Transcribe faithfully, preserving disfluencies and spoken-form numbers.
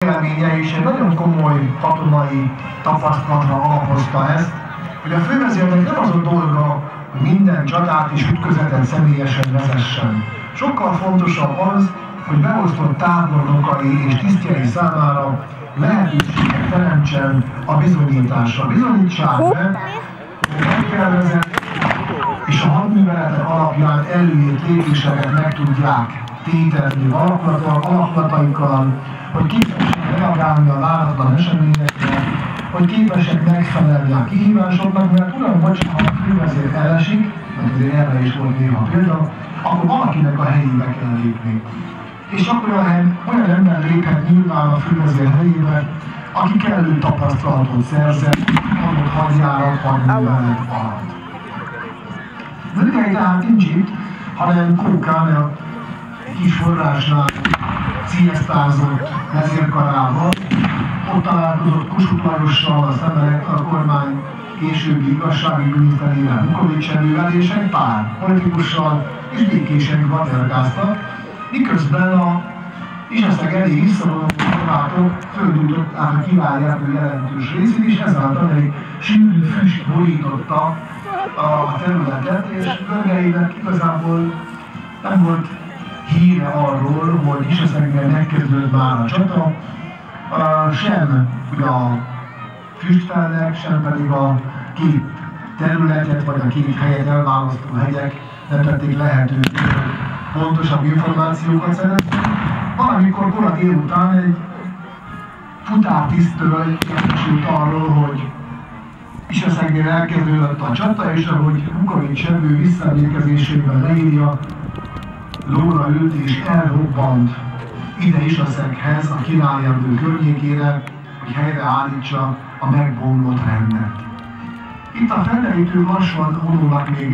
véleménye és egy nagyon komoly katonai tapasztalatra alapozta ezt, hogy a fővezérnek nem az a dolga, hogy minden csatát és ütközetet személyesen vezessen. Sokkal fontosabb az, hogy beosztott tábornokai és tisztjei számára lehetőséget teremtsen a bizonyításra. Bizonyítsák be, hogy meg kell vezetni, és a hadműveletek alapján előírt lépéseket meg tudják tételezni alakulataikkal, hogy képesek reagálni a váratlan eseményekre, hogy képesek megfelelni a kihívásoknak, mert tudom, hogy ha a fővezér elesik, mert azért erre is volt néha példa, akkor valakinek a helyébe kell lépni. És akkor olyan, olyan ember léphet nyilván a fővezér helyébe, aki kellő tapasztalatot szerzett, adott hadjárat, hadművelet alatt. Művei tehát nincs itt, hanem Kókán a kis forrásnál sziasztázott vezérkarával. Ott találkozott Kossuth Lajossal, a szemelek a kormány későbbi igazsági miniszterével, Vukovics erővel és egy pár politikussal és békésen vatergáztak, miközben a Iseszeg elég visszavonuló horvátok földújtották a királyerdő jelentős részét, és ezáltal egy sűrű füst borította a területet, és Görgeinek igazából nem volt híre arról, hogy Iseszegben megkezdődött már a csata, Uh, sem ugye a füstfelnek, sem pedig a két területet, vagy a két helyet elválasztó hegyek nem tették lehetővé, pontosabb információkat szerezni. Valamikor kora délután egy futártisztől értesült arról, hogy Iseszegnél elkezdődött a csata, és ahogy Vukovics erő visszaemlékezésében leírja, lóra ült és elrobbant ide Iseszeghez, a királyerdő környékére, hogy helyreállítsa a megbomlott rendet. Itt a felderítők lassan vonulnak még